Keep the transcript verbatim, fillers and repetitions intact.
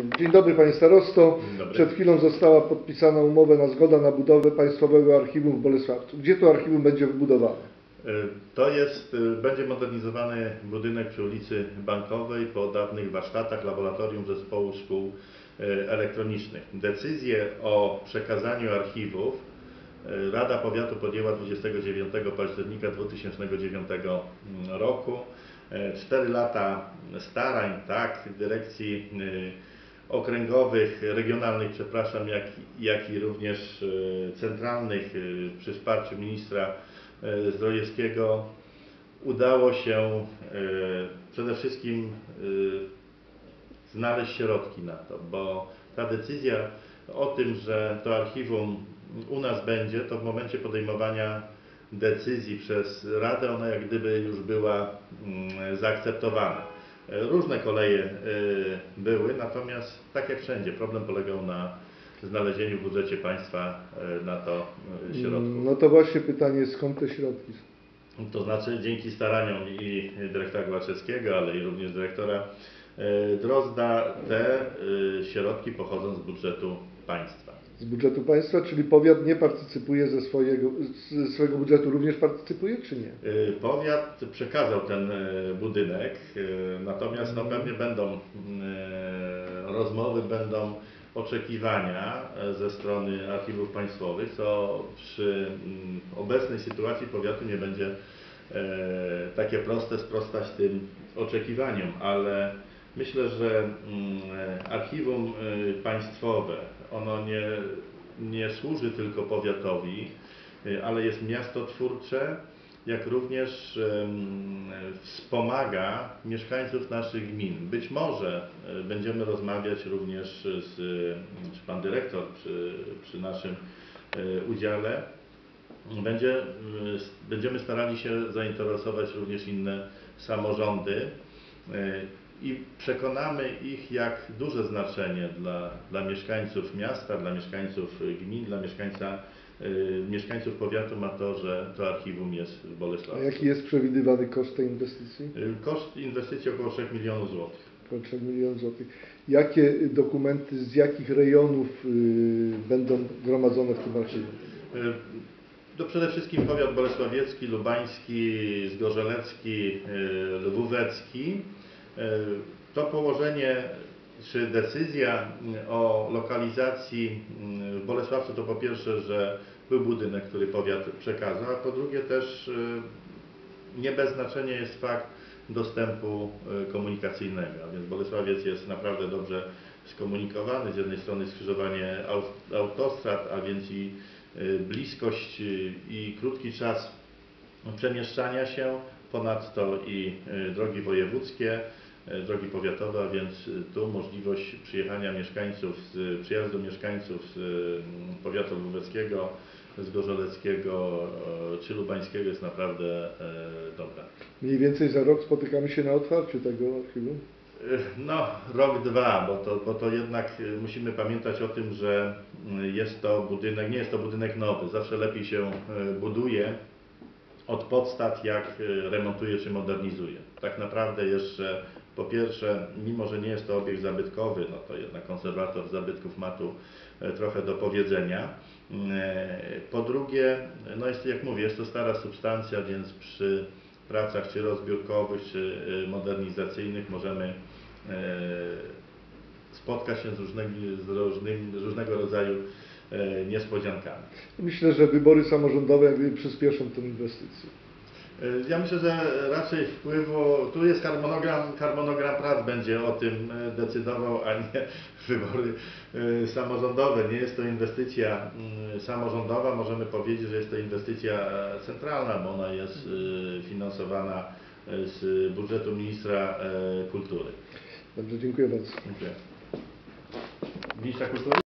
Dzień dobry Panie Starosto. Dzień dobry. Przed chwilą została podpisana umowa na zgoda na budowę Państwowego Archiwum w Bolesławcu. Gdzie to archiwum będzie wybudowane? To jest, będzie modernizowany budynek przy ulicy Bankowej po dawnych warsztatach Laboratorium Zespołu Szkół Elektronicznych. Decyzję o przekazaniu archiwów Rada Powiatu podjęła dwudziestego dziewiątego października dwa tysiące dziewiątego roku. Cztery lata starań, tak, dyrekcji okręgowych, regionalnych, przepraszam, jak, jak i również centralnych przy wsparciu ministra Zdrojewskiego udało się przede wszystkim znaleźć środki na to, bo ta decyzja o tym, że to archiwum u nas będzie, to w momencie podejmowania decyzji przez Radę ona jak gdyby już była zaakceptowana. Różne koleje były, natomiast tak jak wszędzie problem polegał na znalezieniu w budżecie państwa na to środków. No to właśnie pytanie, skąd te środki? To znaczy dzięki staraniom i dyrektora Głaczewskiego, ale i również dyrektora Drozda te środki pochodzą z budżetu państwa. Z budżetu państwa, czyli powiat nie partycypuje ze swojego, ze swojego budżetu, również partycypuje, czy nie? Powiat przekazał ten budynek, natomiast no, pewnie będą rozmowy, będą oczekiwania ze strony archiwów państwowych, co przy obecnej sytuacji powiatu nie będzie takie proste sprostać tym oczekiwaniom, ale myślę, że archiwum państwowe, ono nie, nie służy tylko powiatowi, ale jest miastotwórcze, jak również wspomaga mieszkańców naszych gmin. Być może będziemy rozmawiać również z, czy pan dyrektor przy, przy naszym udziale, będzie, będziemy starali się zainteresować również inne samorządy i przekonamy ich, jak duże znaczenie dla, dla mieszkańców miasta, dla mieszkańców gmin, dla mieszkańca, y, mieszkańców powiatu ma to, że to archiwum jest w Bolesławiu. A jaki jest przewidywany koszt tej inwestycji? Y, koszt inwestycji około trzech milionów złotych. Około trzech milionów złotych. Jakie dokumenty z jakich rejonów y, będą gromadzone w tym archiwum? Y, To przede wszystkim powiat bolesławiecki, lubański, zgorzelecki, y, lwówecki. To położenie, czy decyzja o lokalizacji w Bolesławcu to po pierwsze, że był budynek, który powiat przekazał, a po drugie też nie bez znaczenia jest fakt dostępu komunikacyjnego, a więc Bolesławiec jest naprawdę dobrze skomunikowany, z jednej strony skrzyżowanie autostrad, a więc i bliskość i krótki czas przemieszczania się, ponadto i drogi wojewódzkie, drogi powiatowe, a więc tu możliwość przyjechania mieszkańców, z, przyjazdu mieszkańców z powiatu lwóweckiego, zgorzeleckiego czy lubańskiego jest naprawdę dobra. Mniej więcej za rok spotykamy się na otwarciu tego archiwum? No, rok, dwa, bo to, bo to jednak musimy pamiętać o tym, że jest to budynek, nie jest to budynek nowy, zawsze lepiej się buduje od podstaw, jak remontuje czy modernizuje. Tak naprawdę jeszcze po pierwsze, mimo że nie jest to obiekt zabytkowy, no to jednak konserwator zabytków ma tu trochę do powiedzenia. Po drugie, no jest, jak mówię, jest to stara substancja, więc przy pracach czy rozbiórkowych, czy modernizacyjnych możemy spotkać się z, różnymi, z, różnymi, z różnego rodzaju niespodziankami. Myślę, że wybory samorządowe jakby przyspieszą tę inwestycję. Ja myślę, że raczej wpływu, tu jest harmonogram, harmonogram prac będzie o tym decydował, a nie wybory samorządowe. Nie jest to inwestycja samorządowa, możemy powiedzieć, że jest to inwestycja centralna, bo ona jest finansowana z budżetu ministra kultury. Dobrze, dziękuję bardzo. Dziękuję. Ministra kultury?